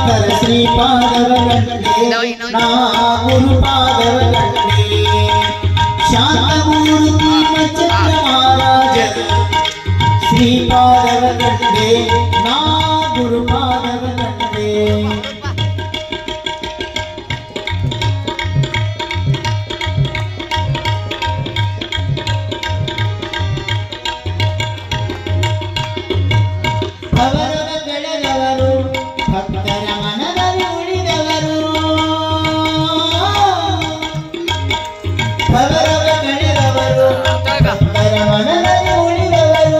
ಶಂಕರ ಶ್ರೀಪಾದವ ಕಂಡೆ ನಾ ಗುರುಪಾದವ ಕಂಡೆ ಶಾಂತಮೂರ್ತಿ ನಕ್ಷತ್ರ ಮಹಾರಾಜ ಶ್ರೀಪಾದವ ಕಂಡೆ ನಾ ಗುರುಪಾದವ